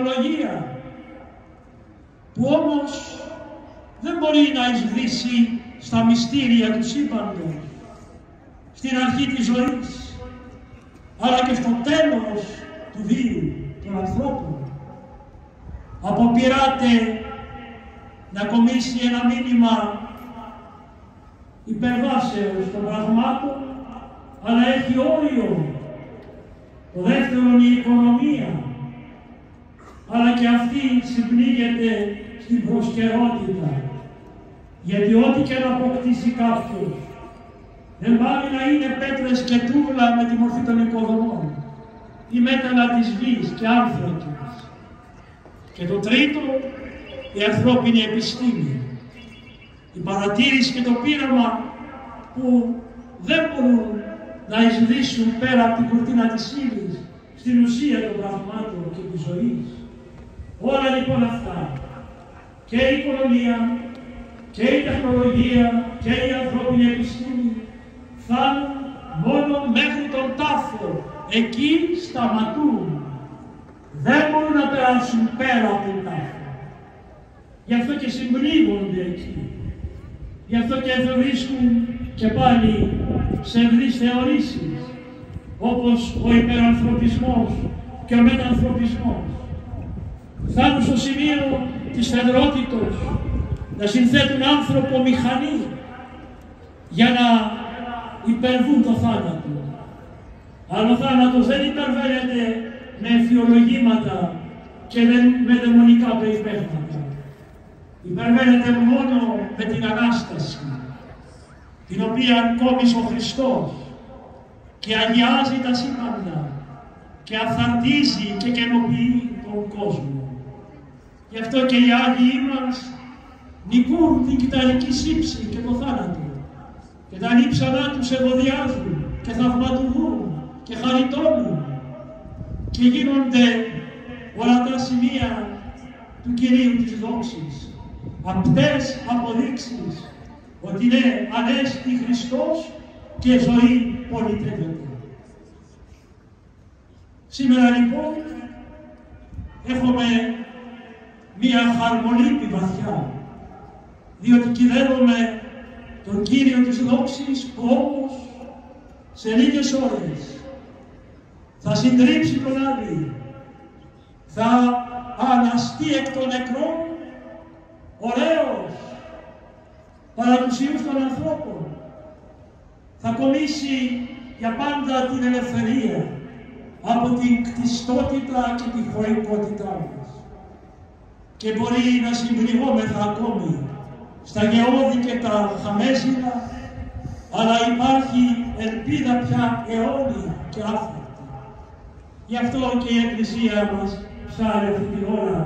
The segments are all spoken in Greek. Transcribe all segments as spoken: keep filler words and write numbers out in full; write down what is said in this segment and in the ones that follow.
τεχνολογία, που όμως δεν μπορεί να εισβήσει στα μυστήρια του σύμπαντος, στην αρχή της ζωής, αλλά και στο τέλος του βίου των ανθρώπων. Αποπειράται να κομίσει ένα μήνυμα υπερβάσεως των πραγμάτων, αλλά έχει όριο. Το δεύτερο είναι η οικονομία, αλλά και αυτή συμπνίγεται στην προσκαιρότητα. Γιατί ό,τι και να αποκτήσει κάποιος, δεν πάει να είναι πέτρες και τούβλα με τη μορφή των οικοδομών, ή μέταλλα της γης και άνθρακες. Και το τρίτο, η ανθρώπινη επιστήμη. Η παρατήρηση και το πείραμα που δεν μπορούν να εισβήσουν πέρα από την κουρτίνα της ύλης στην ουσία των πραγμάτων και της ζωής. Όλα λοιπόν αυτά, και η οικονομία, και η τεχνολογία, και η ανθρώπινη επιστήμη, φτάνουν μόνο μέχρι τον τάφο. Εκεί σταματούν. Δεν μπορούν να περάσουν πέρα από τον τάφο. Γι' αυτό και συμπλήγονται εκεί. Γι' αυτό και βρίσκουν και πάλι ψευδείς θεωρήσεις, όπως ο υπερανθρωπισμός και ο μετανθρωπισμός. Φτάνουν στο σημείο της φεδρότητος να συνθέτουν άνθρωπο μηχανή για να υπερβούν το θάνατο. Αλλά ο θάνατος δεν υπερβαίνεται με εμφιολογήματα και με δαιμονικά περιπέγματα. Υπερβαίνεται μόνο με την Ανάσταση, την οποία κόμισε ο Χριστός και αγιάζει τα σύμπαντα και αυθαρτίζει και καινοποιεί τον κόσμο. Γι' αυτό και οι Άγιοι μας νικούν την κυταρική σύψη και το θάνατο και τα λείψανά τους ευωδιάζουν και θαυματουργούν και χαριτώνουν και γίνονται ορατά σημεία του Κυρίου της δόξης, απτές αποδείξεις ότι είναι Ανέστη Χριστός και ζωή πολιτεύεται. Σήμερα λοιπόν έχουμε μία χαρμολύπη βαθιά, διότι κυδεύουμε τον Κύριο της δόξης που όμως σε λίγες ώρες θα συντρίψει τον Άδη, θα αναστεί εκ των νεκρών ωραίος παρά τους ιούς των ανθρώπων, θα κομίσει για πάντα την ελευθερία από την κτιστότητα και τη χωρικότητά μας και μπορεί να συμπληγόμεθα ακόμη στα γεώδη και τα χαμέζινα, αλλά υπάρχει ελπίδα πια αιώνια και άφρακτη. Γι' αυτό και η Εκκλησία μας ψάρει αυτή την ώρα.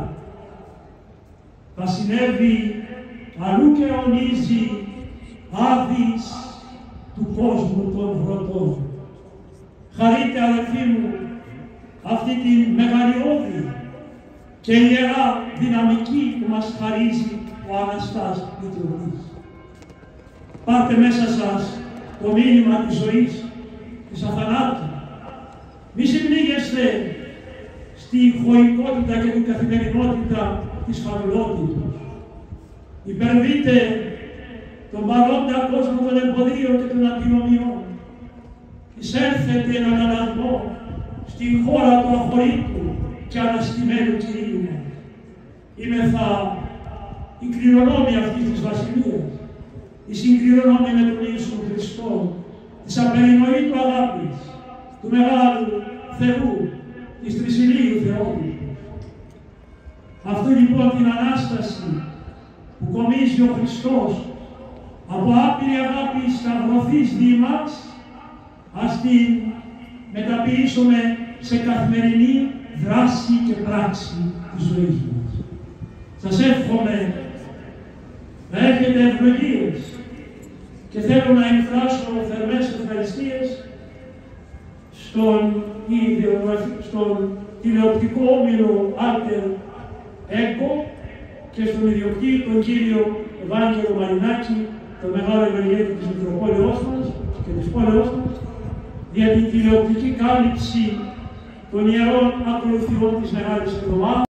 Βασιλεύει αλλού και αιωνίζει άδεις του κόσμου των βρωτών. Χαρείτε αδελφοί μου αυτή την μεγαλειώδη και ιερά δυναμική που μας χαρίζει ο Αναστάς Μητροπής. Πάρτε μέσα σας το μήνυμα της ζωής, της αθανάτου. Μη συμπνίγεστε στη χωικότητα και την καθημερινότητα της φαβελότητος. Υπερβείτε τον παρόντα κόσμο των εμποδίων και των αντινομιών. Εισέλθετε έναν αναλμό στην χώρα του αχωρήτου και αναστημένου Κυρίου μας. Είμεθα οι κληρονόμοι αυτής της Βασιλείας, οι συγκληρονόμοι με τον Ιησού Χριστό, της απερινοήτου αγάπης, του Μεγάλου Θεού, της Τρισιλίου Θεότητος. Αυτή λοιπόν την Ανάσταση που κομίζει ο Χριστός από άπειρη αγάπη σταυρωθείς δι' μας, ας την μεταποιήσουμε σε καθημερινή δράση και πράξη της ζωής μας. Σας εύχομαι να έχετε ευλογίες και θέλω να εκφράσω θερμές ευχαριστίες στον, στον τηλεοπτικό όμιλο Alter Echo και στον ιδιοκτήτη, τον κύριο Ευάγγελο Μαρινάκη, τον μεγάλο ευεργέτη της Μητροπόλεως μας και της πόλεως μας, για την τηλεοπτική κάλυψη των ιερών ακολουθιών της Μεγάλης Εβδομάδας.